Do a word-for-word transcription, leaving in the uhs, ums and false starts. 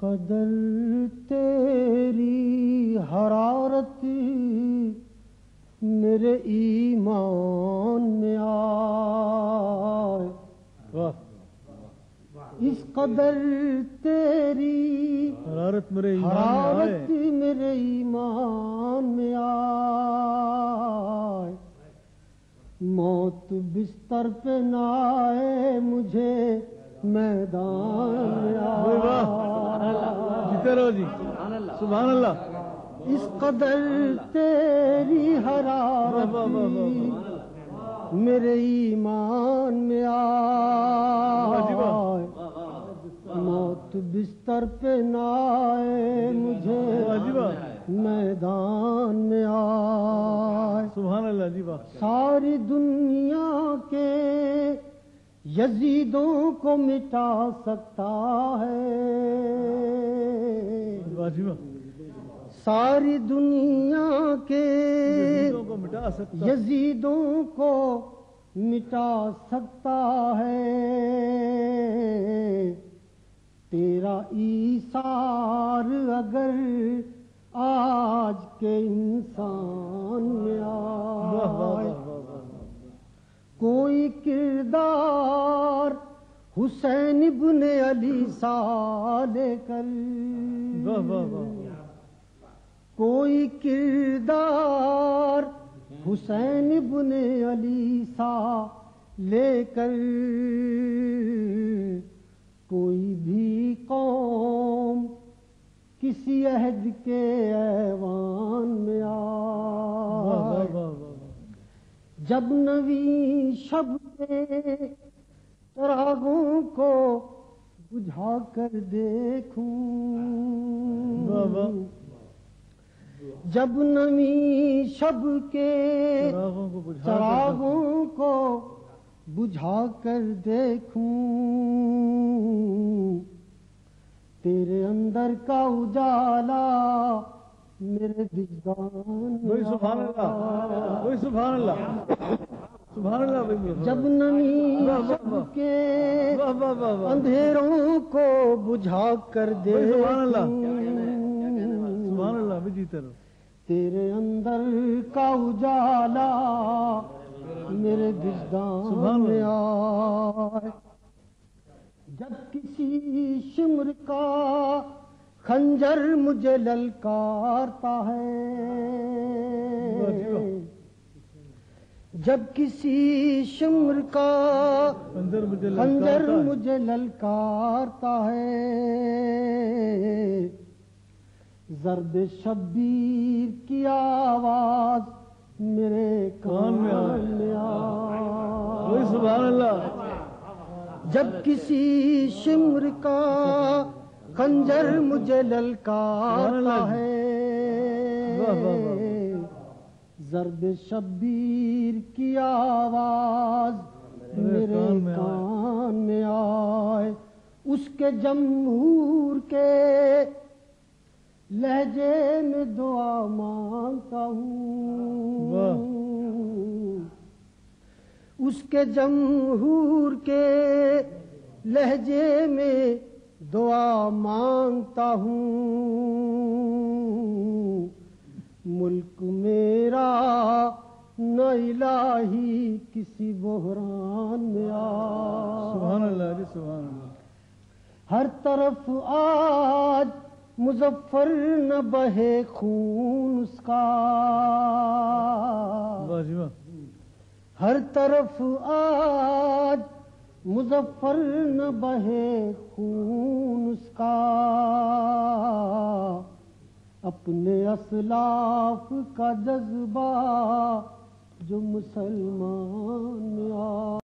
قدر تیری حرارت میرے ایمان میں آئے، اس قدر تیری حرارت میرے ایمان میں حرارت میرے ایمان میں آئے، موت بستر پہ نہ آئے مجھے میدان میں آئے۔ جیتے رہو جی، سبحان اللہ۔ اس قدر تیری حرارت میرے ایمان میں آئے، موت بستر پہ نہ آئے مجھے میدان میں آئے۔ سبحان اللہ جی واہ۔ ساری دنیا کے یزیدوں کو مٹا سکتا ہے، واہ جی واہ۔ ساری دنیا کے یزیدوں کو مٹا سکتا یزیدوں کو مٹا سکتا ہے، تیرا ایثار اگر آج کے انسان میں آئے، کوئی کردار حسین ابن علی سا لے کر، کوئی کردار حسین ابن علی سا لے کر، کوئی بھی قوم کسی عہد کے ایوان میں آئے، جب نویں شب کے چراغوں کو بجھا کر دیکھوں، جب نویں شب کے چراغوں کو بجھا کر دیکھوں، تیرے اندر کا اجالا میرے وجدان میں، سبحان اللہ، سبحان اللہ، سبحان اللہ۔ جب نویں شب کے اندھیروں کو بجھا کر دیکھوں، سبحان اللہ، سبحان اللہ بھی جیتے رہو، تیرے اندر کا اجالا میرے وجدان میں آئے، جب کسی شمر کا خنجر مجھے للکارتا ہے، جب کسی شمر کا خنجر مجھے للکارتا ہے، ضرب شبیر کی آواز میرے کان میں آئے، سبحان اللہ۔ جب کسی شمر کا خنجر مجھے للکارتا ہے، ضرب شبیر کی آواز میرے کان میں آئے، اس کے جمہور کے لہجے میں دعا مانگتا ہوں، اس کے جمہور کے لہجے میں دعا مانگتا ہوں، ملک میرا نہ الہی کسی بحران میں آئے، سبحان اللہ جی، سبحان اللہ۔ ہر طرف آج مظفر نہ بہے خون اس کا، ہر طرف آج مظفر نہ بہے خون اس کا، اپنے اسلاف کا جذبہ جو مسلمان میں آ